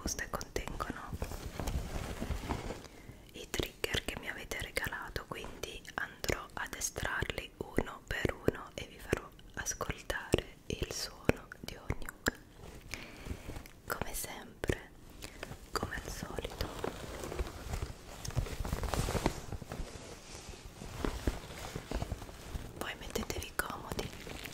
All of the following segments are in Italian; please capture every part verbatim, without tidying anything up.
buste contengono i trigger che mi avete regalato, quindi andrò ad estrarli uno per uno e vi farò ascoltare il suono di ognuno, come sempre, come al solito. Poi mettetevi comodi.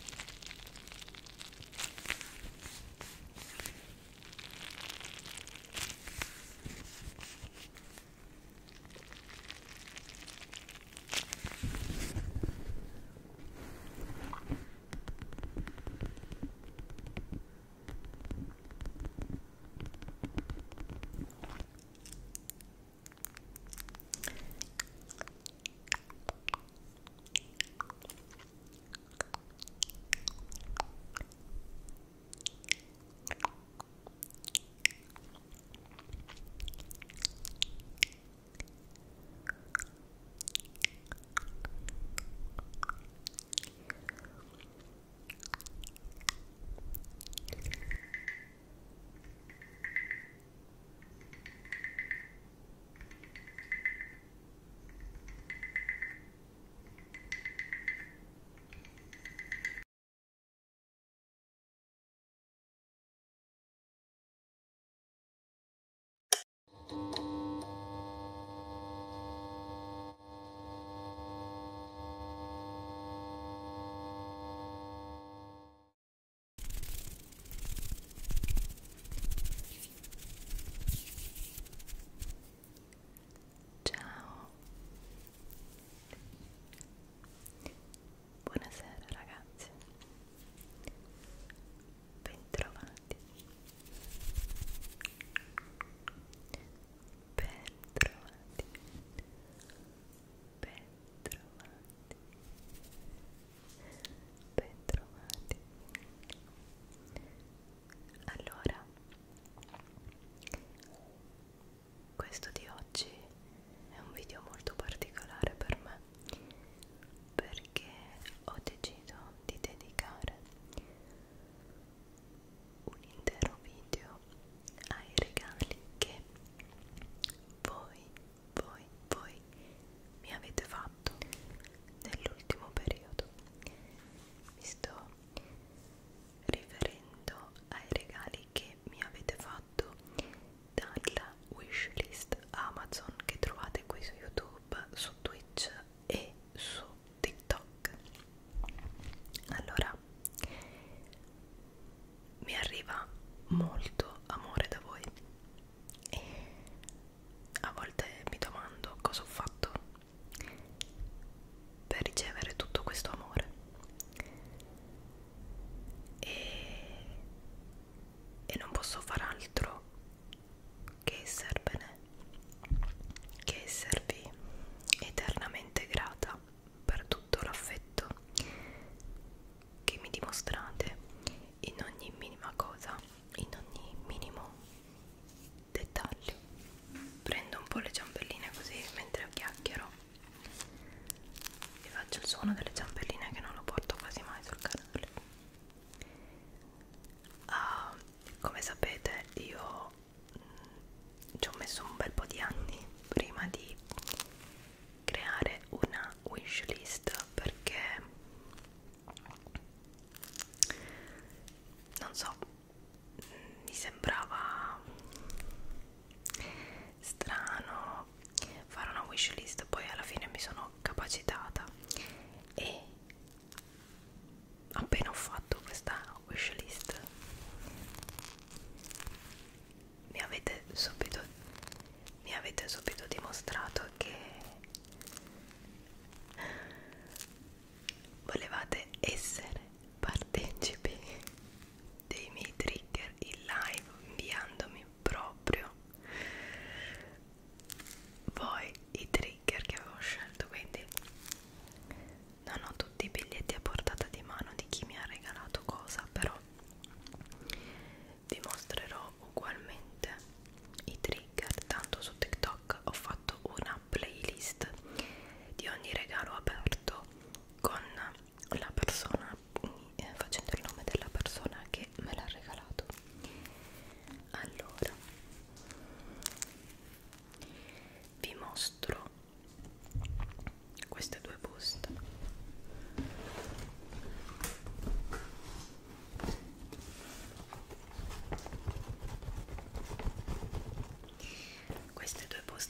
Ciao, buonasera ragazzi, bentrovati, bentrovati, bentrovati, bentrovati. Allora, questo di oggi è un video molto particolare per me, perché ho deciso di dedicare un intero video ai regali che voi, voi, voi mi avete fatto nell'ultimo periodo. Mi sto riferendo ai regali che mi avete fatto dalla wishlist Amazon che trovate qui su YouTube, su Twitch e su TikTok. Allora, mi arriva molto amore da voi e a volte mi domando cosa ho fatto per ricevere tutto questo amore e, e non posso far altro che esservene, che esservi eternamente grata per tutto l'affetto che mi dimostrate in ogni minima cosa, in ogni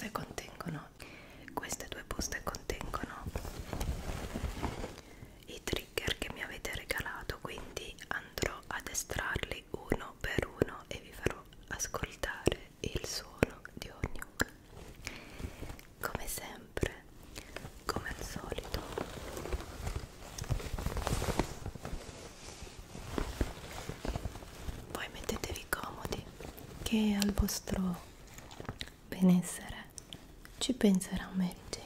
buste contengono, queste due buste contengono i trigger che mi avete regalato, quindi andrò ad estrarli uno per uno e vi farò ascoltare il suono di ognuno. Come sempre, come al solito, poi mettetevi comodi che al vostro benessere ci penserà Mary Jane.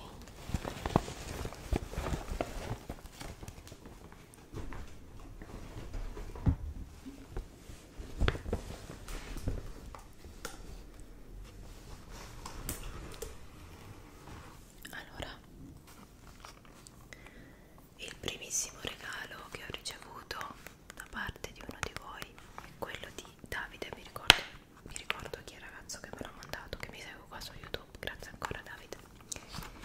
Allora, il primissimo regalo che ho ricevuto da parte di uno di voi è quello di Davide, mi ricordo, mi ricordo chi è il ragazzo che me l'ha mandato, che mi segue qua su YouTube, grazie ancora Davide.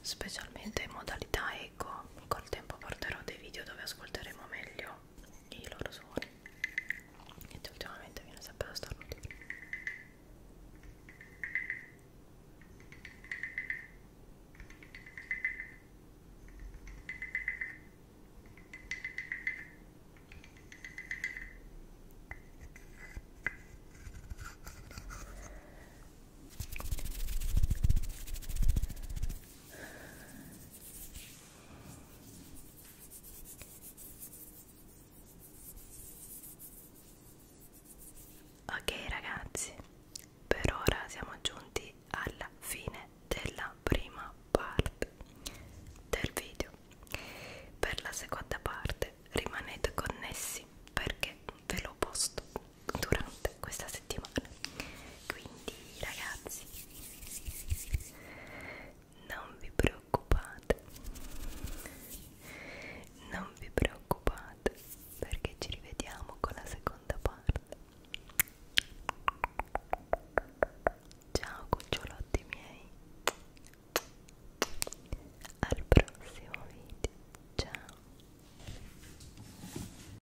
specialmente in modalità eco. Col tempo porterò dei video dove ascolteremo meglio.